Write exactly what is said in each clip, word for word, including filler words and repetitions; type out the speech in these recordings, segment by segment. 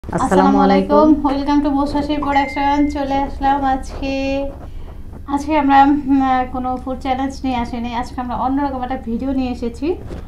আসসালামু আলাইকুম, welcome to বসরাশি production. চলে আসলাম আজকে আজকে আমরা কোনো ফুড চ্যালেঞ্জ নিয়ে আসিনি, আজকে আমরা অন্যরকম একটা ভিডিও নিয়ে এসেছি।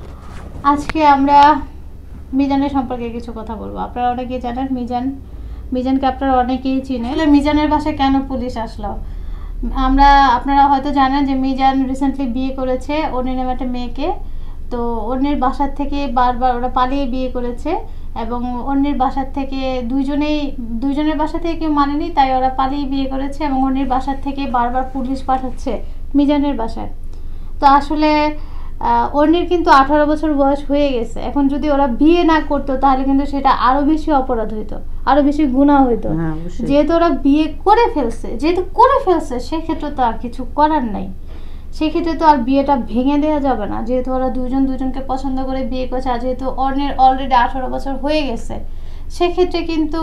আজকে আমরা মিজানের সম্পর্কে কিছু কথা বলবো। আপনারা অনেকেই জানেন মিজান মিজানকে আপনারা অনেকেই চিনেন। মিজানের বাসায় কেন পুলিশ আসলো? আমরা আপনারা হয়তো জানেন যে মিজান রিসেন্টলি বিয়ে করেছে অনির নামে একটা মেয়েকে। তো অন্যের বাসার থেকে বারবার ওরা পালিয়ে বিয়ে করেছে এবং অন্যের বাসার থেকে দুইজনেই দুইজনের বাসা থেকে কেউ মানেনি, তাই ওরা পালিয়ে বিয়ে করেছে এবং অন্যের বাসার থেকে বারবার পুলিশ পাঠাচ্ছে মিজানের বাসায়। তো আসলে অন্যের কিন্তু আঠারো বছর বয়স হয়ে গেছে। এখন যদি ওরা বিয়ে না করতো তাহলে কিন্তু সেটা আরো বেশি অপরাধ হইতো, আরো বেশি গুনাহ হইতো। যেহেতু ওরা বিয়ে করে ফেলছে যেহেতু করে ফেলছে সেক্ষেত্রে তো আর কিছু করার নাই। সেক্ষেত্রে তো আর বিয়েটা ভেঙে দেওয়া যাবে না, যেহেতু ওরা দুজন দুজনকে পছন্দ করে বিয়ে করছে। আর যেহেতু অন্যের অলরেডি আঠারো বছর হয়ে গেছে, সেক্ষেত্রে কিন্তু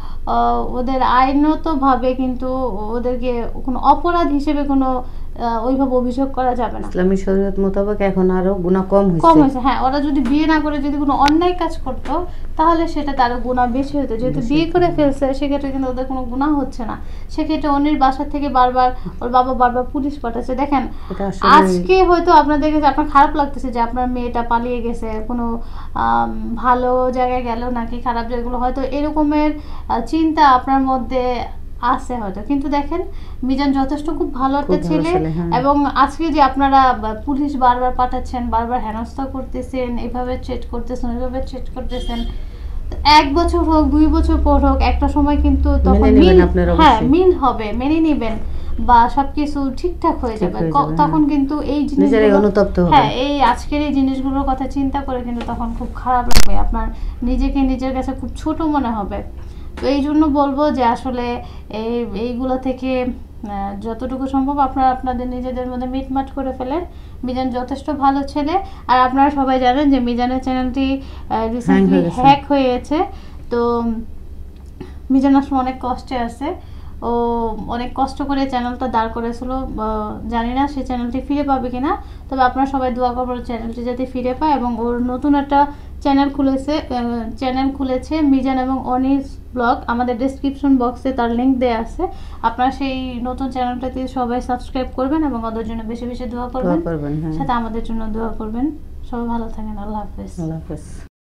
ওদের আইনতভাবে কিন্তু ওদেরকে কোনো অপরাধ হিসেবে কোনো ওইভাবে অভিযোগ করা যাবে না। ইসলামী শরীয়ত মোতাবেক এখন আরো গুনাহ কম হয়েছে কম হয়েছে হ্যাঁ, ওরা যদি বিয়ে না করে যদি কোনো অন্যায় কাজ করতো তাহলে সেটা তার গুনাহ বেশি হতো। যেহেতু বিয়ে করে ফেলছে সেক্ষেত্রে কিন্তু ওদের কোনো গুনাহ হচ্ছে না। সেক্ষেত্রে অন্যের বাসা থেকে বারবার ওর বাবা বারবার পুলিশ পাঠাচ্ছে। দেখেন আজকে হয়তো আপনাদের কাছে আপনার খারাপ লাগতেছে যে আপনার মেয়েটা পালিয়ে গেছে, কোনো ভালো জায়গায় গেল নাকি খারাপ জায়গাগুলো, হয়তো এরকমের চিন্তা আপনার মধ্যে আছে হয়তো। কিন্তু দেখেন মিজান যথেষ্ট খুব ভালো একটা ছেলে এবং আজকে যে আপনারা পুলিশ বারবার পাঠাচ্ছেন, বারবার হেনস্থা করতেছেন, এভাবে চেট করতেছেন, এভাবে চেট করতেছেন, এক বছর হোক দুই বছর পর হোক একটা সময় কিন্তু তখন মিল হ্যাঁ মিল হবে, মেনে নেবেন বা সবকিছু ঠিকঠাক হয়ে যাবে। তখন কিন্তু এই জিনিসগুলো হ্যাঁ এই আজকের এই জিনিসগুলোর কথা চিন্তা করে কিন্তু তখন খুব খারাপ লাগবে, আপনার নিজেকে নিজের কাছে খুব ছোট মনে হবে। তো এই জন্য বলবো যে আসলে এই এইগুলো থেকে যতটুকু সম্ভব আপনারা আপনাদের নিজেদের মধ্যে মিটমাট করে ফেলেন। মিজান যথেষ্ট ভালো ছেলে। আর আপনারা সবাই জানেন যে মিজানের চ্যানেলটি রিসেন্টলি হ্যাক হয়ে গেছে। তো মিজান আসলে অনেক কষ্টে আছে, ও অনেক কষ্ট করে চ্যানেলটা দাঁড় করেছিল। জানি না সে চ্যানেলটি ফিরে পাবে কিনা, তবে আপনারা সবাই দোয়া করবেন চ্যানেলটি যাতে ফিরে পায়। এবং ওর নতুন একটা চ্যানেল খুলেছে চ্যানেল খুলেছে মিজান এবং অনিস ব্লগ। আমাদের ডেসক্রিপশন বক্সে তার লিঙ্ক দেওয়া আছে, আপনারা সেই নতুন চ্যানেলটাতে সবাই সাবস্ক্রাইব করবেন এবং ওদের জন্য বেশি বেশি দোয়া করবেন, সাথে আমাদের জন্য দোয়া করবেন। সবাই ভালো থাকেন। আল্লাহ হাফেজ। আল্লাহ হাফেজ।